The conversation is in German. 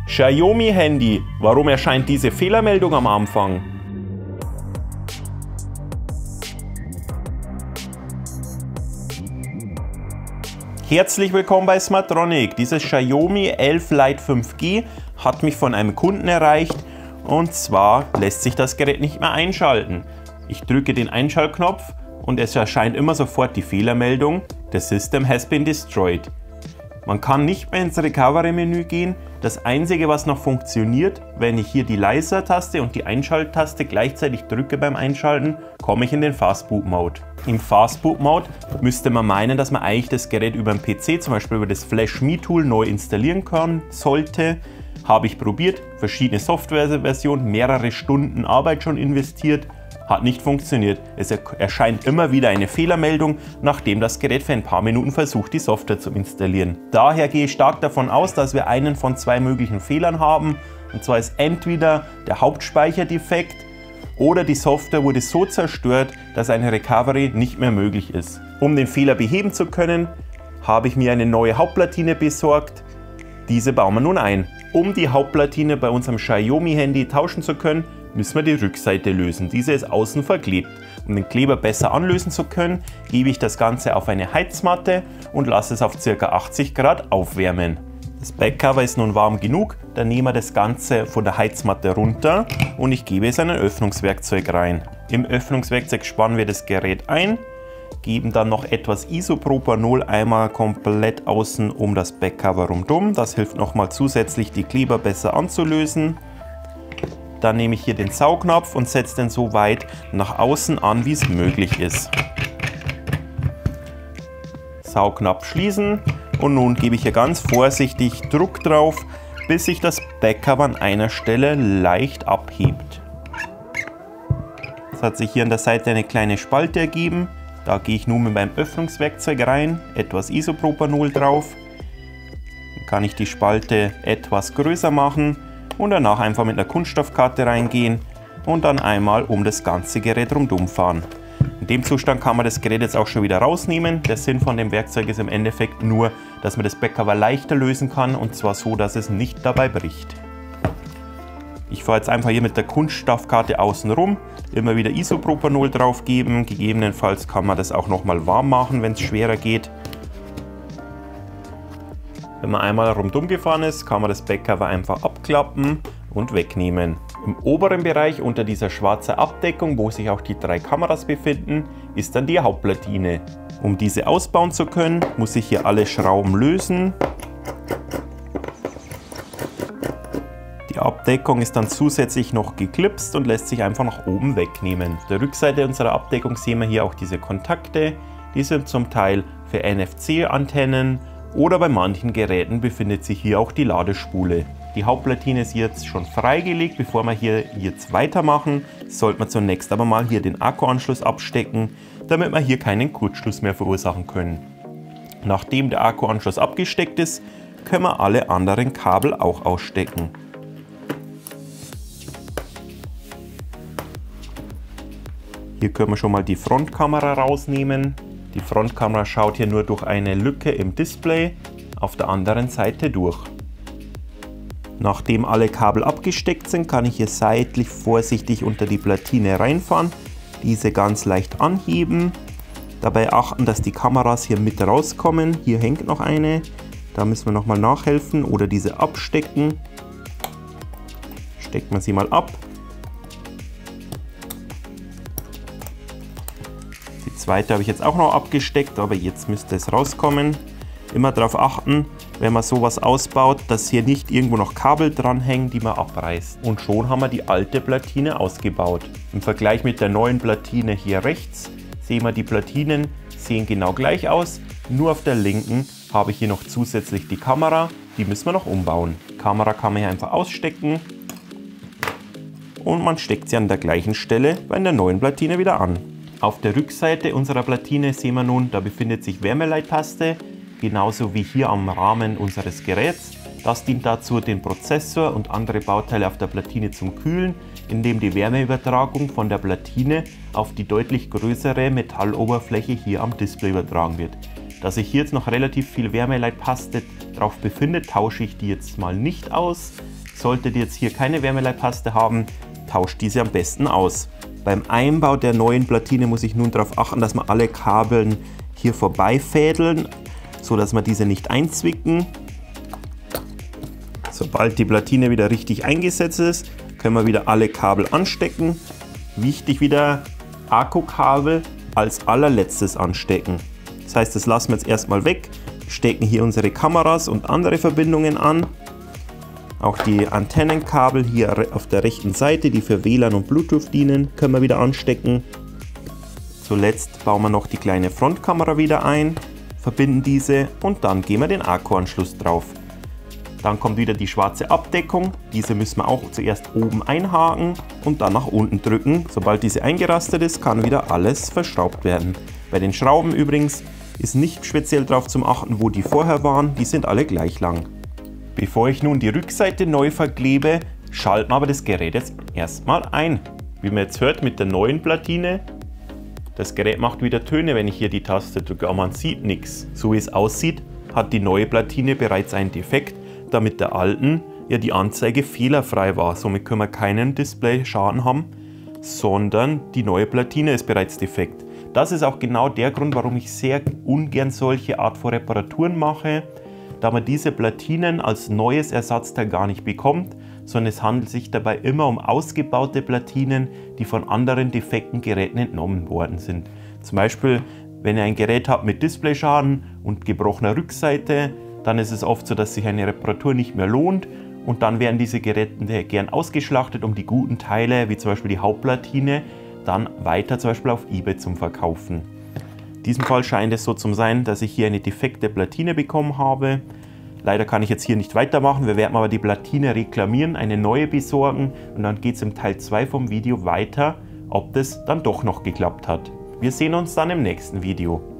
Xiaomi Handy, warum erscheint diese Fehlermeldung am Anfang? Herzlich willkommen bei Smartronic. Dieses Xiaomi 11 Lite 5G hat mich von einem Kunden erreicht und zwar lässt sich das Gerät nicht mehr einschalten. Ich drücke den Einschaltknopf und es erscheint immer sofort die Fehlermeldung: The system has been destroyed. Man kann nicht mehr ins Recovery-Menü gehen. Das einzige, was noch funktioniert, wenn ich hier die Leiser-Taste und die Einschalttaste gleichzeitig drücke beim Einschalten, komme ich in den Fastboot-Mode. Im Fastboot-Mode müsste man meinen, dass man eigentlich das Gerät über den PC, zum Beispiel über das Flash Me Tool, neu installieren können sollte. Habe ich probiert, verschiedene Software-Versionen, mehrere Stunden Arbeit schon investiert. Hat nicht funktioniert. Es erscheint immer wieder eine Fehlermeldung, nachdem das Gerät für ein paar Minuten versucht, die Software zu installieren. Daher gehe ich stark davon aus, dass wir einen von zwei möglichen Fehlern haben. Und zwar ist entweder der Hauptspeicherdefekt oder die Software wurde so zerstört, dass eine Recovery nicht mehr möglich ist. Um den Fehler beheben zu können, habe ich mir eine neue Hauptplatine besorgt. Diese bauen wir nun ein. Um die Hauptplatine bei unserem Xiaomi-Handy tauschen zu können, müssen wir die Rückseite lösen. Diese ist außen verklebt. Um den Kleber besser anlösen zu können, gebe ich das Ganze auf eine Heizmatte und lasse es auf ca. 80 Grad aufwärmen. Das Backcover ist nun warm genug, dann nehmen wir das Ganze von der Heizmatte runter und ich gebe es in ein Öffnungswerkzeug rein. Im Öffnungswerkzeug spannen wir das Gerät ein, geben dann noch etwas Isopropanol einmal komplett außen um das Backcover rundum. Das hilft nochmal zusätzlich, die Kleber besser anzulösen. Dann nehme ich hier den Saugnapf und setze den so weit nach außen an, wie es möglich ist. Saugnapf schließen und nun gebe ich hier ganz vorsichtig Druck drauf, bis sich das Backcover an einer Stelle leicht abhebt. Es hat sich hier an der Seite eine kleine Spalte ergeben. Da gehe ich nun mit meinem Öffnungswerkzeug rein, etwas Isopropanol drauf. Dann kann ich die Spalte etwas größer machen und danach einfach mit einer Kunststoffkarte reingehen und dann einmal um das ganze Gerät rundum fahren. In dem Zustand kann man das Gerät jetzt auch schon wieder rausnehmen. Der Sinn von dem Werkzeug ist im Endeffekt nur, dass man das Backcover leichter lösen kann und zwar so, dass es nicht dabei bricht. Ich fahre jetzt einfach hier mit der Kunststoffkarte außen rum, immer wieder Isopropanol drauf geben. Gegebenenfalls kann man das auch nochmal warm machen, wenn es schwerer geht. Wenn man einmal rundum gefahren ist, kann man das Backcover einfach abklappen und wegnehmen. Im oberen Bereich unter dieser schwarzen Abdeckung, wo sich auch die drei Kameras befinden, ist dann die Hauptplatine. Um diese ausbauen zu können, muss ich hier alle Schrauben lösen. Die Abdeckung ist dann zusätzlich noch geklipst und lässt sich einfach nach oben wegnehmen. Auf der Rückseite unserer Abdeckung sehen wir hier auch diese Kontakte. Die sind zum Teil für NFC-Antennen oder bei manchen Geräten befindet sich hier auch die Ladespule. Die Hauptplatine ist jetzt schon freigelegt. Bevor wir hier jetzt weitermachen, sollte man zunächst aber mal hier den Akkuanschluss abstecken, damit wir hier keinen Kurzschluss mehr verursachen können. Nachdem der Akkuanschluss abgesteckt ist, können wir alle anderen Kabel auch ausstecken. Hier können wir schon mal die Frontkamera rausnehmen. Die Frontkamera schaut hier nur durch eine Lücke im Display auf der anderen Seite durch. Nachdem alle Kabel abgesteckt sind, kann ich hier seitlich vorsichtig unter die Platine reinfahren, diese ganz leicht anheben. Dabei achten, dass die Kameras hier mit rauskommen. Hier hängt noch eine, da müssen wir nochmal nachhelfen oder diese abstecken. Steckt man sie mal ab. Die zweite habe ich jetzt auch noch abgesteckt, aber jetzt müsste es rauskommen. Immer darauf achten, wenn man sowas ausbaut, dass hier nicht irgendwo noch Kabel dranhängen, die man abreißt. Und schon haben wir die alte Platine ausgebaut. Im Vergleich mit der neuen Platine hier rechts sehen wir, die Platinen sehen genau gleich aus. Nur auf der linken habe ich hier noch zusätzlich die Kamera, die müssen wir noch umbauen. Die Kamera kann man hier einfach ausstecken und man steckt sie an der gleichen Stelle bei der neuen Platine wieder an. Auf der Rückseite unserer Platine sehen wir nun, da befindet sich Wärmeleitpaste, genauso wie hier am Rahmen unseres Geräts. Das dient dazu, den Prozessor und andere Bauteile auf der Platine zum Kühlen, indem die Wärmeübertragung von der Platine auf die deutlich größere Metalloberfläche hier am Display übertragen wird. Da sich hier jetzt noch relativ viel Wärmeleitpaste drauf befindet, tausche ich die jetzt mal nicht aus. Solltet ihr jetzt hier keine Wärmeleitpaste haben, tauscht diese am besten aus. Beim Einbau der neuen Platine muss ich nun darauf achten, dass wir alle Kabeln hier vorbei fädeln, so dass wir diese nicht einzwicken. Sobald die Platine wieder richtig eingesetzt ist, können wir wieder alle Kabel anstecken. Wichtig wieder, Akkukabel als allerletztes anstecken. Das heißt, das lassen wir jetzt erstmal weg, stecken hier unsere Kameras und andere Verbindungen an. Auch die Antennenkabel hier auf der rechten Seite, die für WLAN und Bluetooth dienen, können wir wieder anstecken. Zuletzt bauen wir noch die kleine Frontkamera wieder ein, verbinden diese und dann geben wir den Akkuanschluss drauf. Dann kommt wieder die schwarze Abdeckung, diese müssen wir auch zuerst oben einhaken und dann nach unten drücken. Sobald diese eingerastet ist, kann wieder alles verschraubt werden. Bei den Schrauben übrigens ist nicht speziell darauf zu achten, wo die vorher waren, die sind alle gleich lang. Bevor ich nun die Rückseite neu verklebe, schalten wir aber das Gerät jetzt erstmal ein. Wie man jetzt hört mit der neuen Platine, das Gerät macht wieder Töne, wenn ich hier die Taste drücke, aber man sieht nichts. So wie es aussieht, hat die neue Platine bereits einen Defekt, da mit der alten ja die Anzeige fehlerfrei war. Somit können wir keinen Display-Schaden haben, sondern die neue Platine ist bereits defekt. Das ist auch genau der Grund, warum ich sehr ungern solche Art von Reparaturen mache, da man diese Platinen als neues Ersatzteil gar nicht bekommt, sondern es handelt sich dabei immer um ausgebaute Platinen, die von anderen defekten Geräten entnommen worden sind. Zum Beispiel, wenn ihr ein Gerät habt mit Displayschaden und gebrochener Rückseite, dann ist es oft so, dass sich eine Reparatur nicht mehr lohnt und dann werden diese Geräte gern ausgeschlachtet, um die guten Teile, wie zum Beispiel die Hauptplatine, dann weiter zum Beispiel auf eBay zum Verkaufen. In diesem Fall scheint es so zu sein, dass ich hier eine defekte Platine bekommen habe. Leider kann ich jetzt hier nicht weitermachen, wir werden aber die Platine reklamieren, eine neue besorgen und dann geht es im Teil 2 vom Video weiter, ob das dann doch noch geklappt hat. Wir sehen uns dann im nächsten Video.